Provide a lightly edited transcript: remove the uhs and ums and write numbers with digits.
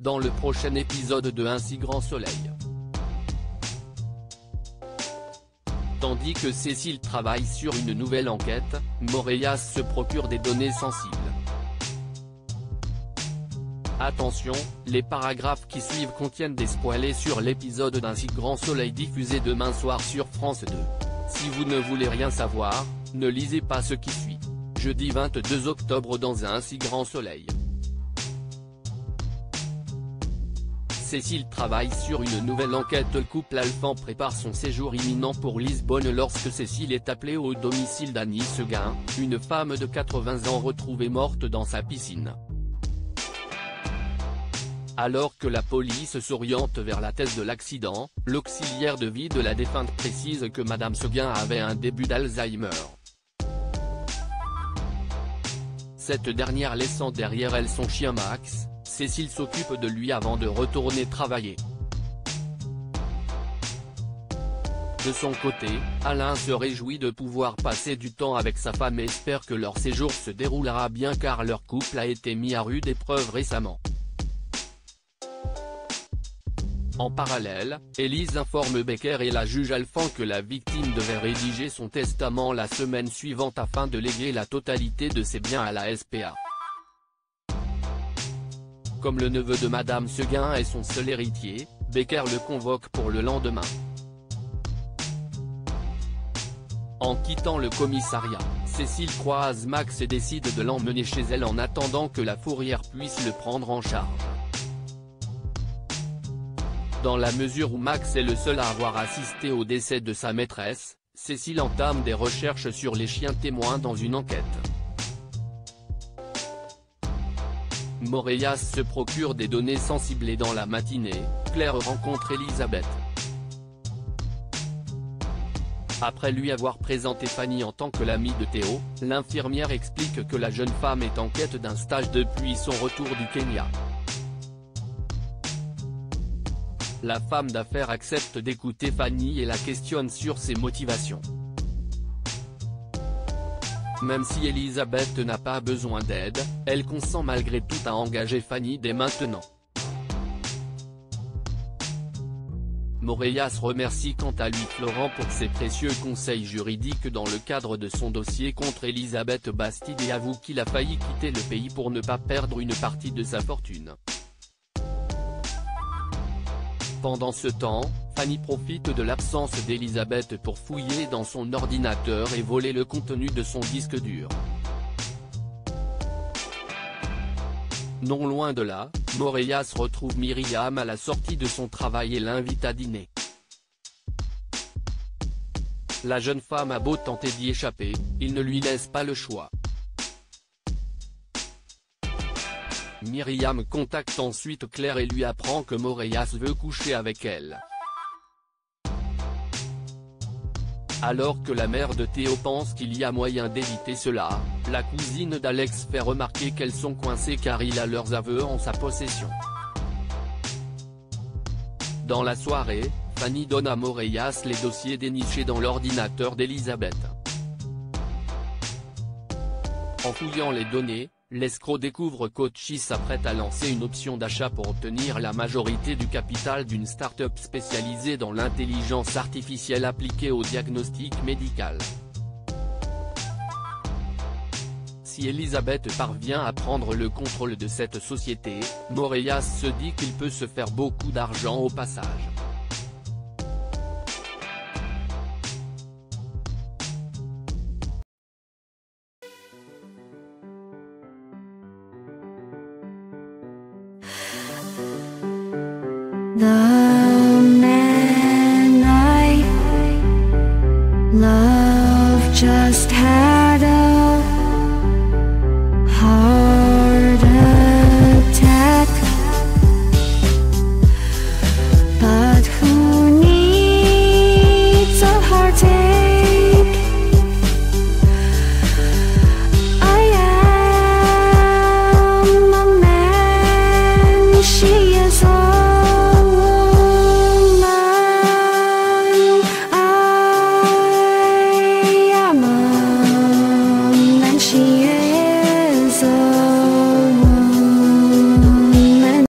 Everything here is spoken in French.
dans le prochain épisode de Un si grand soleil. Tandis que Cécile travaille sur une nouvelle enquête, Moréas se procure des données sensibles. Attention, les paragraphes qui suivent contiennent des spoilers sur l'épisode d'Un si grand soleil diffusé demain soir sur France 2. Si vous ne voulez rien savoir, ne lisez pas ce qui suit. Jeudi 22 octobre dans Un si grand soleil. Cécile travaille sur une nouvelle enquête. Le couple Alphand prépare son séjour imminent pour Lisbonne lorsque Cécile est appelée au domicile d'Annie Seguin, une femme de 80 ans retrouvée morte dans sa piscine. Alors que la police s'oriente vers la thèse de l'accident, l'auxiliaire de vie de la défunte précise que Madame Seguin avait un début d'Alzheimer. Cette dernière laissant derrière elle son chien Max, Cécile s'occupe de lui avant de retourner travailler. De son côté, Alain se réjouit de pouvoir passer du temps avec sa femme et espère que leur séjour se déroulera bien car leur couple a été mis à rude épreuve récemment. En parallèle, Élise informe Becker et la juge Alphand que la victime devait rédiger son testament la semaine suivante afin de léguer la totalité de ses biens à la SPA. Comme le neveu de Madame Seguin est son seul héritier, Becker le convoque pour le lendemain. En quittant le commissariat, Cécile croise Max et décide de l'emmener chez elle en attendant que la fourrière puisse le prendre en charge. Dans la mesure où Max est le seul à avoir assisté au décès de sa maîtresse, Cécile entame des recherches sur les chiens témoins dans une enquête. Moréas se procure des données sensibles et dans la matinée, Claire rencontre Elisabeth. Après lui avoir présenté Fanny en tant que l'amie de Théo, l'infirmière explique que la jeune femme est en quête d'un stage depuis son retour du Kenya. La femme d'affaires accepte d'écouter Fanny et la questionne sur ses motivations. Même si Elisabeth n'a pas besoin d'aide, elle consent malgré tout à engager Fanny dès maintenant. Moréas remercie quant à lui Florent pour ses précieux conseils juridiques dans le cadre de son dossier contre Elisabeth Bastide et avoue qu'il a failli quitter le pays pour ne pas perdre une partie de sa fortune. Pendant ce temps, Fanny profite de l'absence d'Elisabeth pour fouiller dans son ordinateur et voler le contenu de son disque dur. Non loin de là, Moréas retrouve Myriam à la sortie de son travail et l'invite à dîner. La jeune femme a beau tenter d'y échapper, il ne lui laisse pas le choix. Myriam contacte ensuite Claire et lui apprend que Moréas veut coucher avec elle. Alors que la mère de Théo pense qu'il y a moyen d'éviter cela, la cousine d'Alex fait remarquer qu'elles sont coincées car il a leurs aveux en sa possession. Dans la soirée, Fanny donne à Moréas les dossiers dénichés dans l'ordinateur d'Elisabeth. En fouillant les données, l'escroc découvre qu'Ochi s'apprête à lancer une option d'achat pour obtenir la majorité du capital d'une start-up spécialisée dans l'intelligence artificielle appliquée au diagnostic médical. Si Elisabeth parvient à prendre le contrôle de cette société, Moréas se dit qu'il peut se faire beaucoup d'argent au passage. The man I love just had